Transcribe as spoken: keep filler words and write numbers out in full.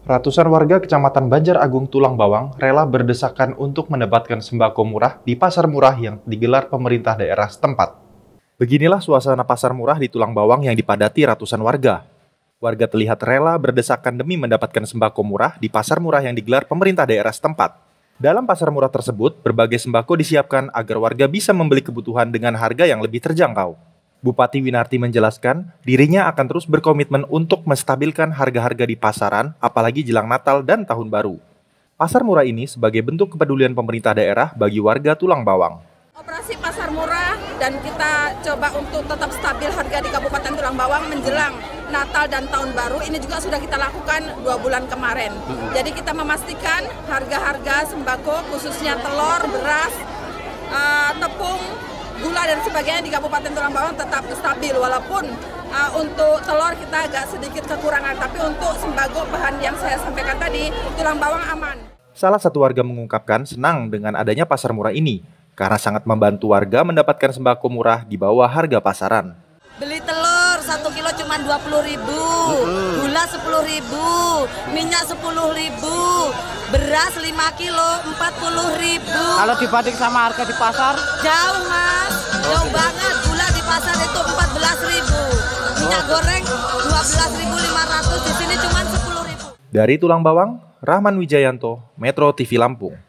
Ratusan warga Kecamatan Banjar Agung Tulang Bawang rela berdesakan untuk mendapatkan sembako murah di pasar murah yang digelar pemerintah daerah setempat. Beginilah suasana pasar murah di Tulang Bawang yang dipadati ratusan warga. Warga terlihat rela berdesakan demi mendapatkan sembako murah di pasar murah yang digelar pemerintah daerah setempat. Dalam pasar murah tersebut, berbagai sembako disiapkan agar warga bisa membeli kebutuhan dengan harga yang lebih terjangkau. Bupati Winarti menjelaskan, dirinya akan terus berkomitmen untuk menstabilkan harga-harga di pasaran, apalagi jelang Natal dan Tahun Baru. Pasar murah ini sebagai bentuk kepedulian pemerintah daerah bagi warga Tulang Bawang. Operasi pasar murah dan kita coba untuk tetap stabil harga di Kabupaten Tulang Bawang menjelang Natal dan Tahun Baru ini juga sudah kita lakukan dua bulan kemarin. Jadi kita memastikan harga-harga sembako khususnya telur, beras, uh, tepung, gula dan sebagainya di Kabupaten Tulang Bawang tetap stabil walaupun uh, untuk telur kita agak sedikit kekurangan, tapi untuk sembako bahan yang saya sampaikan tadi Tulang Bawang aman. Salah satu warga mengungkapkan senang dengan adanya pasar murah ini karena sangat membantu warga mendapatkan sembako murah di bawah harga pasaran. Beli telur satu kilo cuma dua puluh ribu, gula sepuluh ribu, minyak sepuluh ribu, beras lima kilo empat puluh ribu. Kalau dibanding sama harga di pasar? Jauh mas, jauh banget. Gula di pasar itu empat belas ribu, minyak goreng dua belas ribu lima ratus, di sini cuma sepuluh ribu. Dari Tulang Bawang, Rahman Wijayanto, Metro T V Lampung.